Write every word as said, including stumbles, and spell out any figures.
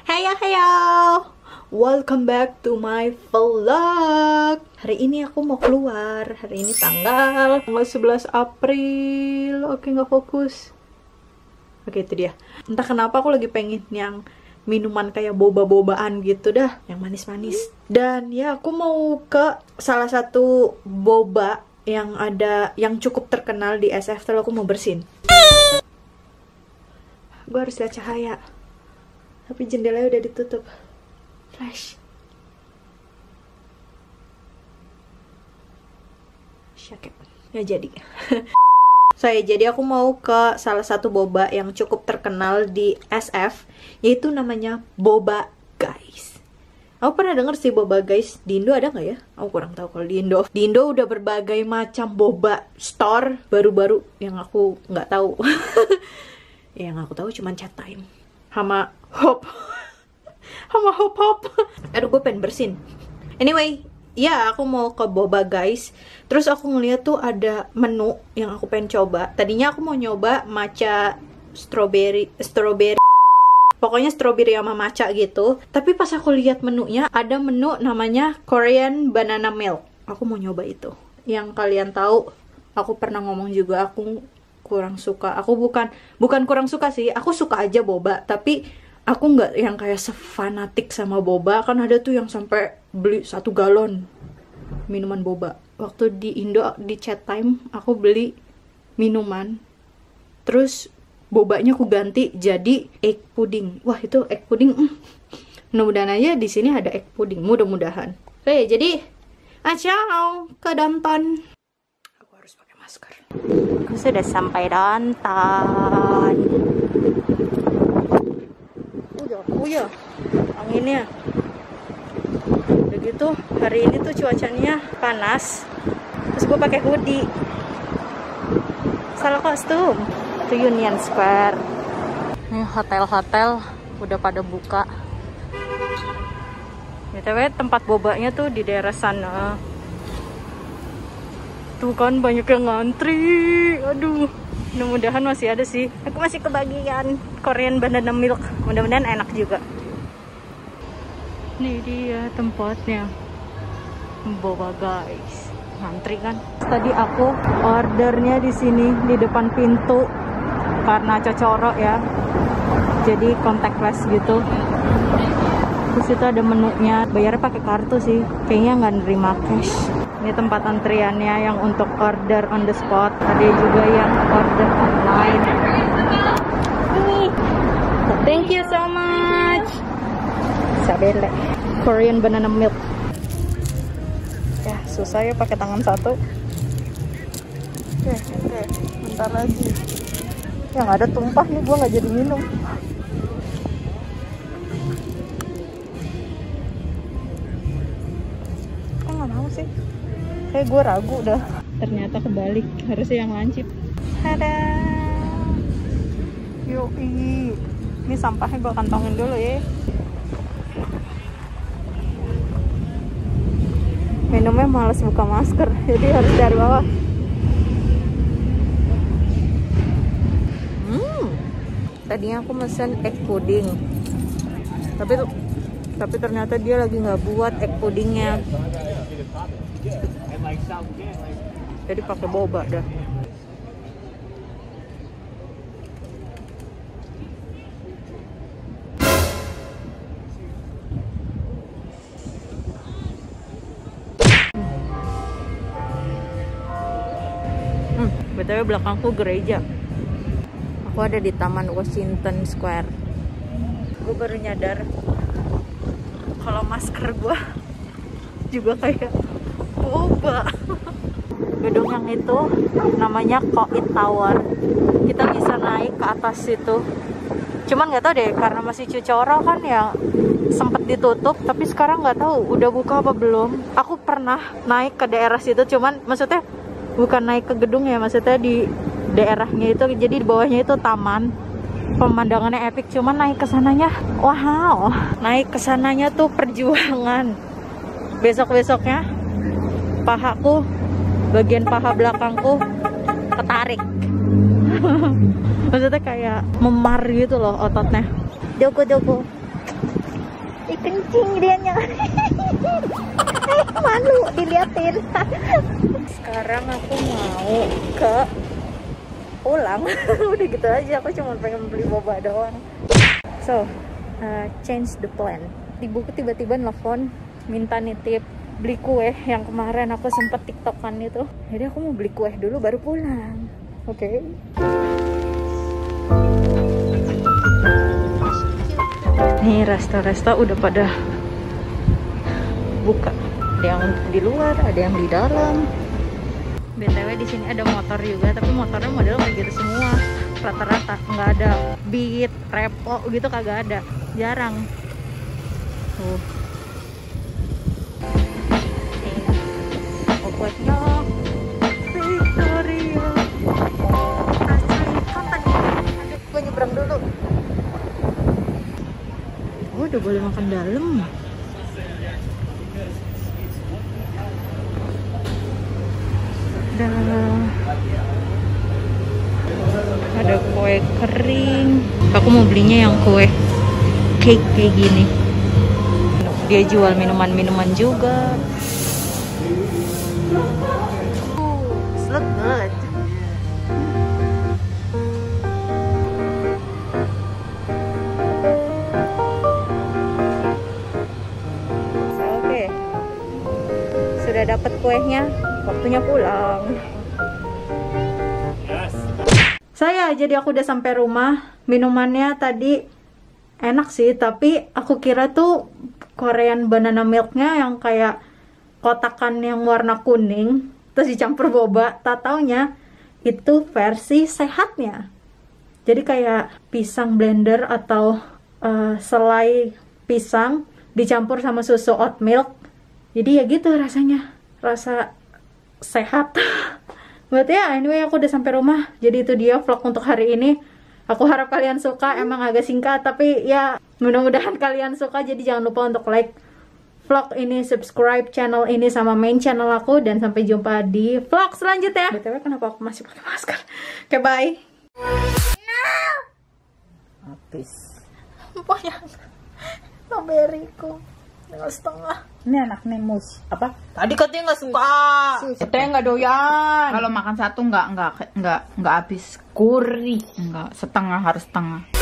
Heyo heyo, welcome back to my vlog. Hari ini aku mau keluar. Hari ini tanggal sebelas April. Oke, nggak fokus. Oke, itu dia. Entah kenapa aku lagi pengen yang minuman kayak boba-bobaan gitu dah, yang manis-manis. Dan ya, aku mau ke salah satu boba yang ada, yang cukup terkenal di S F. Terus aku mau bersin. Gue harus lihat cahaya, tapi jendelanya udah ditutup. Flash. Syakit. Ya jadi. Saya so, jadi aku mau ke salah satu boba yang cukup terkenal di S F, yaitu namanya Boba Guys. Aku pernah denger sih Boba Guys. Di Indo ada nggak ya? Aku kurang tahu kalau di Indo. Di Indo udah berbagai macam boba store baru-baru yang aku nggak tahu. Yang aku tahu cuma Chat Time sama Hop. Sama Hop Hop. Aduh, gue pengen bersin. Anyway, ya aku mau ke Boba Guys. Terus aku ngeliat tuh ada menu yang aku pengen coba. Tadinya aku mau nyoba matcha strawberry, strawberry. Pokoknya strawberry sama matcha gitu. Tapi pas aku lihat menunya, ada menu namanya Korean Banana Milk. Aku mau nyoba itu. Yang kalian tahu, aku pernah ngomong juga aku kurang suka. Aku bukan bukan kurang suka sih. Aku suka aja boba, tapi aku nggak yang kayak sefanatik sama boba. Kan ada tuh yang sampai beli satu galon minuman boba. Waktu di Indo, di Chat Time, aku beli minuman, terus bobanya aku ganti jadi egg pudding. Wah, itu egg pudding. Mm. Mudah-mudahan aja di sini ada egg pudding. Mudah-mudahan. Oke, jadi acau ke Downtown. Aku harus pakai masker. Aku sudah sampai Downtown. Uya, anginnya. Udah gitu, hari ini tuh cuacanya panas. Terus gue pakai hoodie. Salah kostum. Itu Union Square. Ini hotel-hotel udah pada buka. B T W tempat bobanya tuh di daerah sana. Tuh kan banyak yang ngantri. Aduh. Mudah-mudahan masih ada sih. Aku masih kebagian Korean Banana Milk. Mudah-mudahan enak juga. Ini dia tempatnya. Boba Guys. Ngantri kan? Tadi aku ordernya di sini di depan pintu karena cocorok ya. Jadi contactless gitu. Terus itu ada menunya. Bayarnya pakai kartu sih. Kayaknya nggak nerima cash. Ini tempat antriannya yang untuk order on the spot. Ada juga yang order online. Ini. Thank you so much. Sabele. Korean Banana Milk. Ya, susah ya pakai tangan satu. Oke, oke. Bentar lagi. Yang ada tumpah nih, gue nggak jadi minum. Kok nggak mau sih? Kayak gue ragu dah. Ternyata kebalik, harusnya yang lancip. Ada. Yoi. Ini sampahnya gue kantongin dulu ya. Minumnya males buka masker, jadi harus dari bawah. Hmm. Tadinya aku mesen egg pudding, tapi tuh, tapi ternyata dia lagi nggak buat egg puddingnya. Jadi pakai boba dah. Hmm, B T W belakangku gereja. Aku ada di Taman Washington Square. Gue baru nyadar kalau masker gue juga kayak boba. Gedung yang itu namanya Koit Tower. Kita bisa naik ke atas situ. Cuman nggak tahu deh, karena masih cucoro kan ya, sempet ditutup. Tapi sekarang nggak tahu udah buka apa belum. Aku pernah naik ke daerah situ, cuman maksudnya bukan naik ke gedung ya, maksudnya di daerahnya itu. Jadi di bawahnya itu taman. Pemandangannya epic, cuman naik ke sananya, wow, naik ke sananya tuh perjuangan. Besok-besoknya pahaku, bagian paha belakangku ketarik. Maksudnya kayak memar gitu loh ototnya. Dogo-dogo. Ih, kencing dianya. Eh, malu diliatin. Sekarang aku mau ke pulang. Udah gitu aja, aku cuma pengen beli boba doang. So, uh, change the plan. Ibuku tiba-tiba nelfon minta nitip beli kue yang kemarin aku sempet tiktokan itu. Jadi aku mau beli kue dulu baru pulang. Oke. Okay. Nih resto-resto udah pada buka. Ada yang di luar, ada yang di dalam. B T W di sini ada motor juga, tapi motornya model kayak gitu semua. Rata-rata nggak ada Beat, Repo gitu, kagak ada. Jarang. Tuh. Pokoknya Victoria. Asli kapan ya? Aduh, gue nyebrang dulu. Oh, udah boleh makan dalam. Dah. Ada kue kering. Aku mau belinya yang kue cake kayak gini. Dia jual minuman-minuman juga. Uh, look good. So, oke, okay. Sudah dapat kuenya, waktunya pulang. Saya jadi aku udah sampai rumah. Minumannya tadi enak sih, tapi aku kira tuh Korean banana milknya yang kayak kotakan yang warna kuning terus dicampur boba. Tak taunya itu versi sehatnya. Jadi kayak pisang blender atau uh, selai pisang dicampur sama susu oat milk. Jadi ya gitu rasanya, rasa sehat. Buat ya, anyway aku udah sampai rumah. Jadi itu dia vlog untuk hari ini. Aku harap kalian suka, emang agak singkat, tapi ya mudah-mudahan kalian suka. Jadi jangan lupa untuk like vlog ini, subscribe channel ini sama main channel aku, dan sampai jumpa di vlog selanjutnya. B T W kenapa aku masih pakai masker? Oke, okay, bye. No. Habis. Apa yang strawberryku tinggal setengah. Ini anak nemus apa? Tadi katanya nggak suka. Katanya nggak doyan. Kalau makan satu nggak nggak nggak nggak habis. Kuri. Nggak, setengah harus setengah.